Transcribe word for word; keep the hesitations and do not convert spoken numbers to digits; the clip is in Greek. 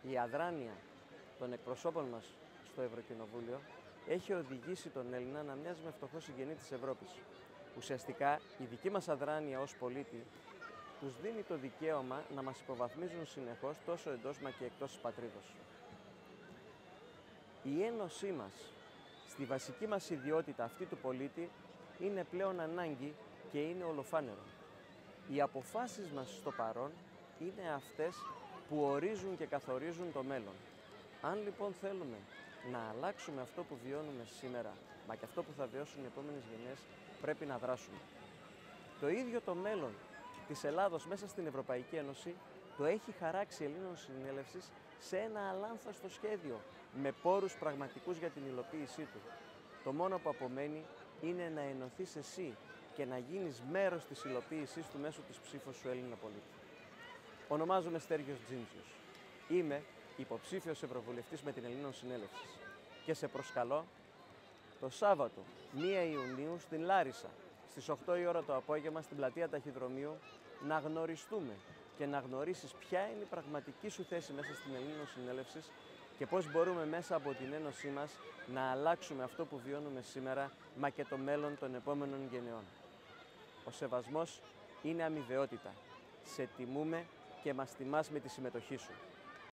Η αδράνεια των εκπροσώπων μας στο Ευρωκοινοβούλιο έχει οδηγήσει τον Έλληνα να μοιάζει με φτωχό συγγενή της Ευρώπης. Ουσιαστικά, η δική μας αδράνεια ως πολίτη τους δίνει το δικαίωμα να μας υποβαθμίζουν συνεχώς τόσο εντός μα και εκτός της πατρίδος. Η ένωσή μας στη βασική μας ιδιότητα αυτή του πολίτη είναι πλέον ανάγκη και είναι ολοφάνερο. Οι αποφάσεις μας στο παρόν είναι αυτές που ορίζουν και καθορίζουν το μέλλον. Αν λοιπόν θέλουμε να αλλάξουμε αυτό που βιώνουμε σήμερα, μα και αυτό που θα βιώσουν οι επόμενες γενιές, πρέπει να δράσουμε. Το ίδιο το μέλλον της Ελλάδος μέσα στην Ευρωπαϊκή Ένωση το έχει χαράξει η Ελλήνων Συνέλευσης σε ένα αλάνθαστο σχέδιο, με πόρους πραγματικούς για την υλοποίησή του. Το μόνο που απομένει είναι να ενωθείς εσύ και να γίνεις μέρος της υλοποίησής του μέσω της ψήφου σου Έλληνα πολίτη. Ονομάζομαι Στέργιος Τζίντσιος. Είμαι υποψήφιος ευρωβουλευτής με την Ελλήνων Συνέλευσης και σε προσκαλώ το Σάββατο πρώτη Ιουνίου στην Λάρισα στις οκτώ η ώρα το απόγευμα στην πλατεία Ταχυδρομείου να γνωριστούμε και να γνωρίσεις ποια είναι η πραγματική σου θέση μέσα στην Ελλήνων Συνέλευσης και πώς μπορούμε μέσα από την ένωσή μας να αλλάξουμε αυτό που βιώνουμε σήμερα, μα και το μέλλον των επόμενων γενεών. Ο σεβασμός είναι αμοιβαιότητα. Σε τιμούμε και μας τιμάς με τη συμμετοχή σου.